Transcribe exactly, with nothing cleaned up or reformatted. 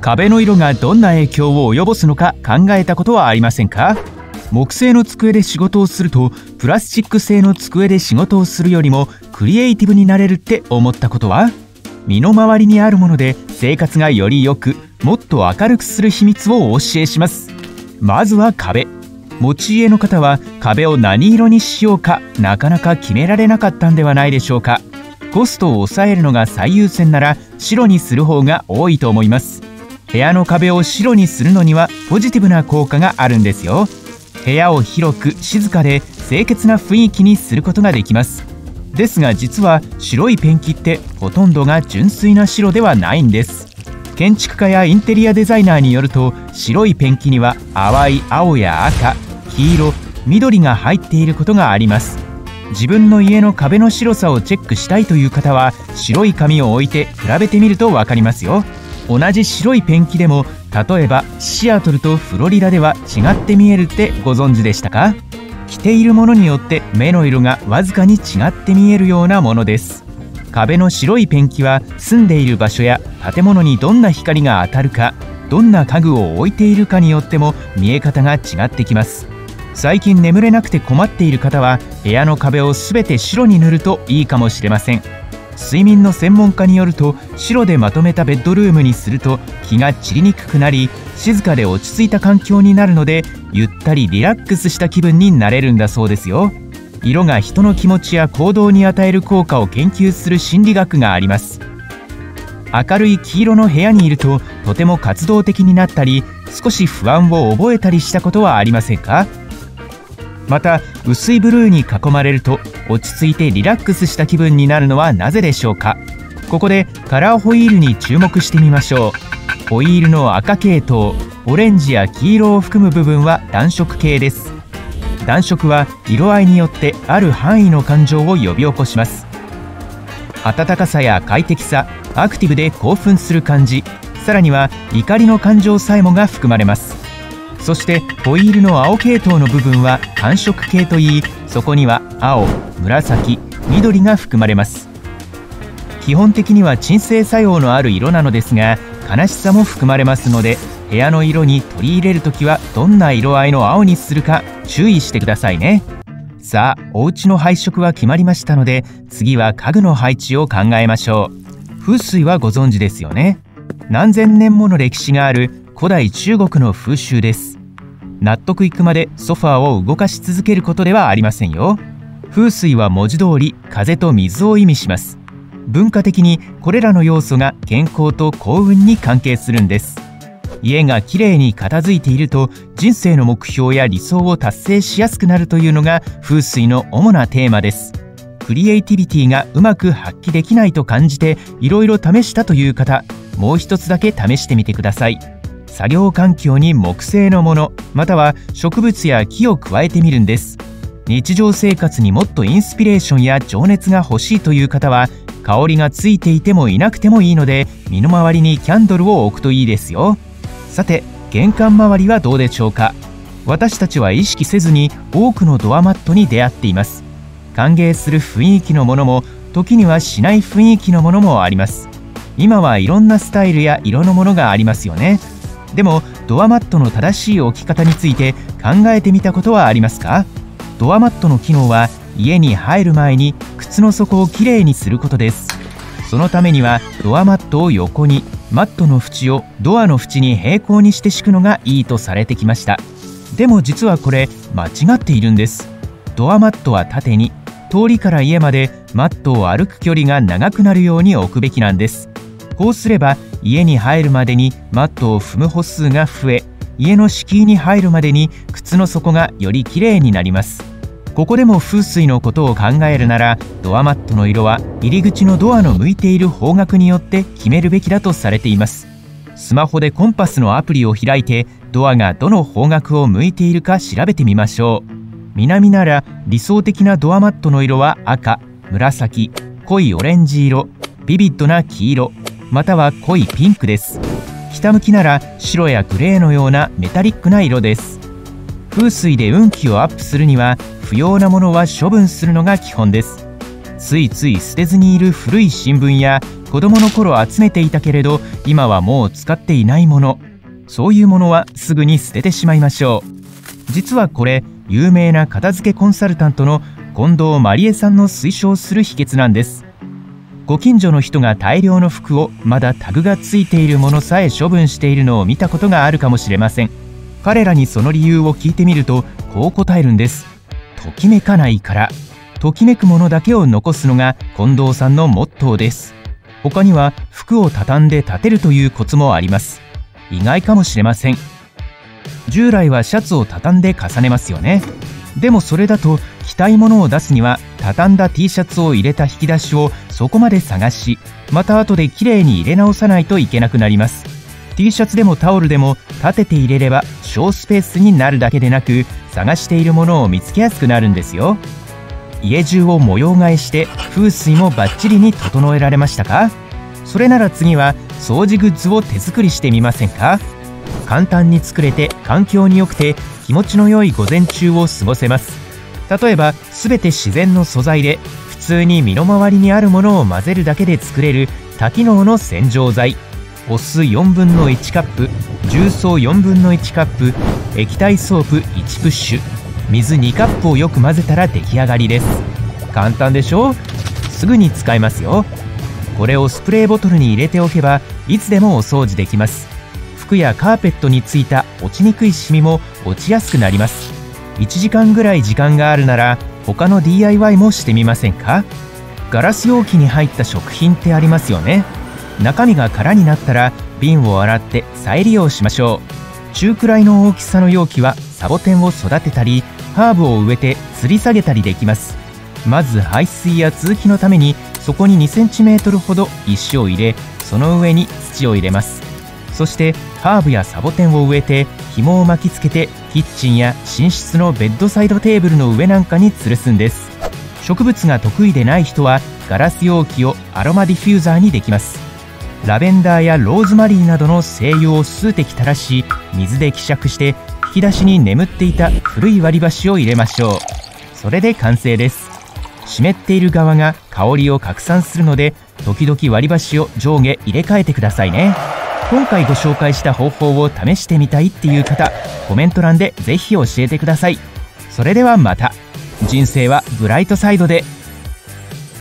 壁の色がどんな影響を及ぼすのか考えたことはありませんか？木製の机で仕事をするとプラスチック製の机で仕事をするよりもクリエイティブになれるって思ったことは？身の回りにあるもので生活がより良くもっと明るくする秘密をお教えします。まずは壁。持ち家の方は壁を何色にしようかなかなか決められなかったんではないでしょうか。コストを抑えるのが最優先なら白にする方が多いと思います。部屋の壁を白にするのにはポジティブな効果があるんですよ。部屋を広く静かで清潔な雰囲気にすることができます。ですが実は白いペンキってほとんどが純粋な白ではないんです。建築家やインテリアデザイナーによると白いペンキには淡い青や赤、黄色、緑が入っていることがあります。自分の家の壁の白さをチェックしたいという方は白い紙を置いて比べてみると分かりますよ。同じ白いペンキでも例えばシアトルとフロリダでは違って見えるってご存知でしたか？着ているものによって目の色がわずかに違って見えるようなものです。壁の白いペンキは住んでいる場所や建物にどんな光が当たるか、どんな家具を置いているかによっても見え方が違ってきます。最近眠れなくて困っている方は部屋の壁をすべて白に塗るといいかもしれません。睡眠の専門家によると白でまとめたベッドルームにすると気が散りにくくなり静かで落ち着いた環境になるのでゆったりリラックスした気分になれるんだそうですよ。色が人の気持ちや行動に与える効果を研究する心理学があります。明るい黄色の部屋にいるととても活動的になったり少し不安を覚えたりしたことはありませんか？また薄いブルーに囲まれると落ち着いてリラックスした気分になるのはなぜでしょうか？ここでカラーホイールに注目してみましょう。ホイールの赤系統、オレンジや黄色を含む部分は暖色系です。暖色は色合いによってある範囲の感情を呼び起こします。温かさや快適さ、アクティブで興奮する感じ、さらには怒りの感情さえもが含まれます。そしてホイールの青系統の部分は寒色系といい、そこには青、紫、緑が含まれます。基本的には鎮静作用のある色なのですが悲しさも含まれますので部屋の色に取り入れるときはどんな色合いの青にするか注意してくださいね。さあお家の配色は決まりましたので次は家具の配置を考えましょう。風水はご存知ですよね。何千年もの歴史がある古代中国の風習です。納得いくまでソファーを動かし続けることではありませんよ。風水は文字通り風と水を意味します。文化的にこれらの要素が健康と幸運に関係するんです。家がきれいに片付いていると人生の目標や理想を達成しやすくなるというのが風水の主なテーマです。クリエイティビティがうまく発揮できないと感じていろいろ試したという方、もう一つだけ試してみてください。作業環境に木製のものまたは植物や木を加えてみるんです。日常生活にもっとインスピレーションや情熱が欲しいという方は香りがついていてもいなくてもいいので身の回りにキャンドルを置くといいですよ。さて玄関周りはどうでしょうか。私たちは意識せずに多くのドアマットに出会っています。歓迎する雰囲気のものも時にはしない雰囲気のものもあります。今はいろんなスタイルや色のものがありますよね。でもドアマットの正しい置き方について考えてみたことはありますか？ドアマットの機能は家に入る前に靴の底をきれいにすることです。そのためにはドアマットを横に、マットの縁をドアの縁に平行にして敷くのがいいとされてきました。でも実はこれ間違っているんです。ドアマットは縦に、通りから家までマットを歩く距離が長くなるように置くべきなんです。こうすれば家に入るまでにマットを踏む歩数が増え、家の敷居に入るまでに靴の底がよりきれいになります。ここでも風水のことを考えるならドアマットの色は入り口のドアの向いている方角によって決めるべきだとされています。スマホでコンパスのアプリを開いてドアがどの方角を向いているか調べてみましょう。南なら理想的なドアマットの色は赤、紫、濃いオレンジ色、ビビッドな黄色、または濃いピンクです。北向きなら白やグレーのようなメタリックな色です。風水で運気をアップするには不要なものは処分するのが基本です。 ついつい捨てずにいる古い新聞や子供の頃集めていたけれど今はもう使っていないもの、そういうものはすぐに捨ててしまいましょう。実はこれ有名な片付けコンサルタントの近藤まりえさんの推奨する秘訣なんです。ご近所の人が大量の服をまだタグがついているものさえ処分しているのを見たことがあるかもしれません。彼らにその理由を聞いてみるとこう答えるんです。ときめかないから。ときめくものだけを残すのが近藤さんのモットーです。他には服を畳んで立てるというコツもあります。意外かもしれません。従来はシャツを畳んで重ねますよね。でもそれだと着たいものを出すには畳んだ T シャツを入れた引き出しをそこまで探し、また後できれいに入れ直さないといけなくなります。 T シャツでもタオルでも立てて入れれば小スペースになるだけでなく、探しているものを見つけやすくなるんですよ。家中を模様替えして風水もバッチリに整えられましたか？それなら次は掃除グッズを手作りしてみませんか？簡単に作れて環境に良くて気持ちの良い午前中を過ごせます。例えば全て自然の素材で普通に身の回りにあるものを混ぜるだけで作れる多機能の洗浄剤。お酢よんぶんのいちカップ、重曹よんぶんのいちカップ、液体ソープいちプッシュ、水にカップをよく混ぜたら出来上がりです。簡単でしょ？すぐに使えますよ。これをスプレーボトルに入れておけばいつでもお掃除できます。服やカーペットについた落ちにくいシミも落ちやすくなります。いちじかんぐらい時間があるなら他の ディーアイワイ もしてみませんか？ガラス容器に入った食品ってありますよね。中身が空になったら瓶を洗って再利用しましょう。中くらいの大きさの容器はサボテンを育てたりハーブを植えて吊り下げたりできます。まず排水や通気のためにそこににセンチメートルほど石を入れ、その上に土を入れます。そしてハーブやサボテンを植えて紐を巻きつけてキッチンや寝室のベッドサイドテーブルの上なんかに吊るすんです。植物が得意でない人はガラス容器をアロマディフューザーにできます。ラベンダーやローズマリーなどの精油を数滴垂らし水で希釈して引き出しに眠っていた古い割り箸を入れましょう。それで完成です。湿っている側が香りを拡散するので時々割り箸を上下入れ替えてくださいね。今回ご紹介した方法を試してみたいっていう方、コメント欄でぜひ教えてください。それではまた。人生はブライトサイドで。